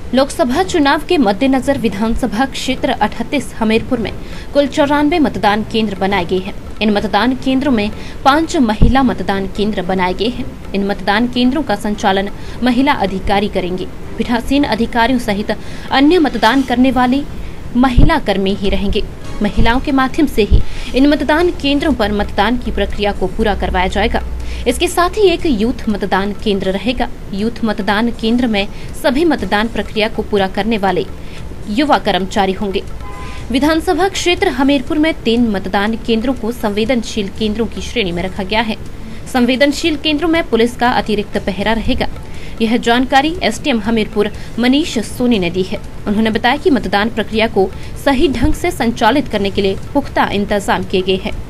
लोकसभा चुनाव के मद्देनजर विधानसभा क्षेत्र 38 हमीरपुर में कुल 94 मतदान केंद्र बनाए गए हैं। इन मतदान केंद्रों में 5 महिला मतदान केंद्र बनाए गए हैं। इन मतदान केंद्रों का संचालन महिला अधिकारी करेंगे। पीठासीन अधिकारियों सहित अन्य मतदान करने वाले महिला कर्मी ही रहेंगे। महिलाओं के माध्यम से ही इन मतदान केंद्रों पर मतदान की प्रक्रिया को पूरा करवाया जाएगा। इसके साथ ही एक यूथ मतदान केंद्र रहेगा। यूथ मतदान केंद्र में सभी मतदान प्रक्रिया को पूरा करने वाले युवा कर्मचारी होंगे। विधानसभा क्षेत्र हमीरपुर में 3 मतदान केंद्रों को संवेदनशील केंद्रों की श्रेणी में रखा गया है। संवेदनशील केंद्रों में पुलिस का अतिरिक्त पहरा रहेगा। यह जानकारी एसडीएम हमीरपुर मनीष सोनी ने दी है। उन्होंने बताया कि मतदान प्रक्रिया को सही ढंग से संचालित करने के लिए पुख्ता इंतजाम किए गए हैं।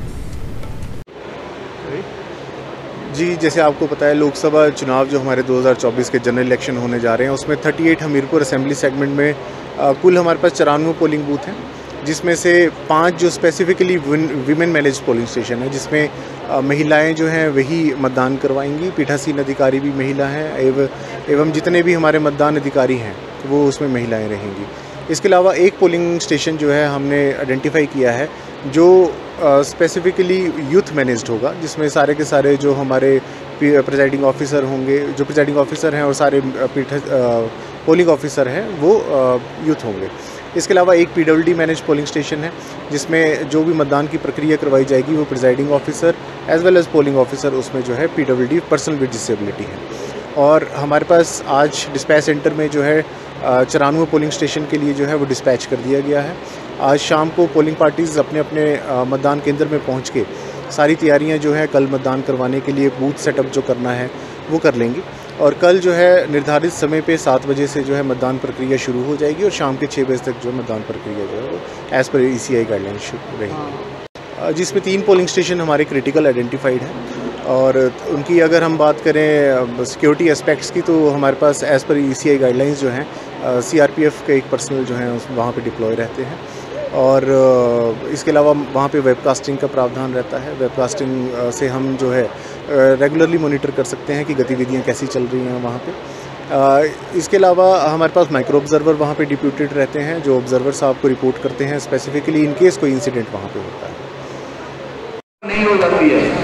जी, जैसे आपको पता है, लोकसभा चुनाव जो हमारे 2024 के जनरल इलेक्शन होने जा रहे हैं, उसमें 38 हमीरपुर असेंबली सेगमेंट में कुल हमारे पास 94 पोलिंग बूथ हैं, जिसमें से 5 जो specifically women manage polling station है, जिसमें महिलाएं जो हैं वही मतदान करवाएंगी। पीठासीन अधिकारी भी महिला हैं एवं जितने भी हमारे मतदान अधिकारी हैं वो उसमें महिलाएं रहेंगी। इसके अलावा एक पोलिंग स्टेशन जो है हमने आइडेंटिफाई किया है जो स्पेसिफिकली यूथ मैनेज्ड होगा, जिसमें सारे के सारे जो हमारे प्रिजाइडिंग ऑफिसर होंगे, जो प्रिजाइडिंग ऑफिसर हैं और सारे पोलिंग ऑफिसर हैं वो यूथ होंगे। इसके अलावा एक पीडब्ल्यूडी मैनेज पोलिंग स्टेशन है, जिसमें जो भी मतदान की प्रक्रिया करवाई जाएगी वो presiding officer as well as polling officer उसमें जो है पीडब्ल्यूडी पर्सन विद डिसेबिलिटी है। और हमारे पास आज डिस्पैच सेंटर में जो है 94 पोलिंग स्टेशन के लिए जो है वो डिस्पैच कर दिया गया है। आज शाम को पोलिंग पार्टीज़ अपने अपने मतदान केंद्र में पहुंच के सारी तैयारियां जो है कल मतदान करवाने के लिए बूथ सेटअप जो करना है वो कर लेंगी। और कल जो है निर्धारित समय पे 7 बजे से जो है मतदान प्रक्रिया शुरू हो जाएगी और शाम के 6 बजे तक जो मतदान प्रक्रिया जो है वो एज़ पर ECI गाइडलाइंस शुरू रहेगी, जिसमें 3 पोलिंग स्टेशन हमारे क्रिटिकल आइडेंटिफाइड हैं। और उनकी अगर हम बात करें सिक्योरिटी एस्पेक्ट्स की, तो हमारे पास एज़ पर ECI गाइडलाइंस जो हैं CRPF के एक पर्सनल जो हैं वहाँ पे डिप्लॉय रहते हैं। और इसके अलावा वहाँ पे वेबकास्टिंग का प्रावधान रहता है। वेबकास्टिंग से हम जो है रेगुलरली मॉनिटर कर सकते हैं कि गतिविधियाँ कैसी चल रही हैं वहाँ पे। इसके अलावा हमारे पास माइक्रो ऑब्जर्वर वहाँ पे डिप्यूटेड रहते हैं, जो ऑब्जर्वर साहब को रिपोर्ट करते हैं स्पेसिफिकली इन केस कोई इंसिडेंट वहाँ पे होता है। नहीं हो जाती है।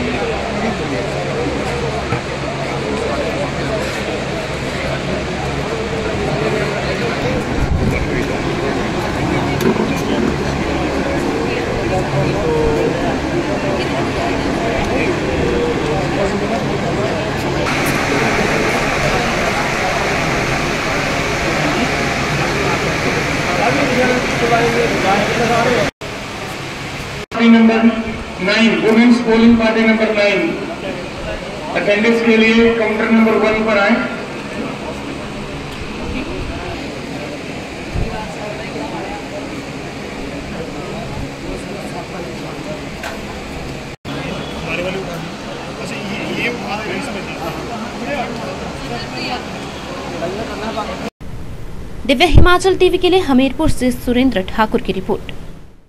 Number 9 women's polling party number 9 attendance के लिए काउंटर नंबर 1 पर आए। दिव्य हिमाचल टीवी के लिए हमीरपुर से सुरेंद्र ठाकुर की रिपोर्ट।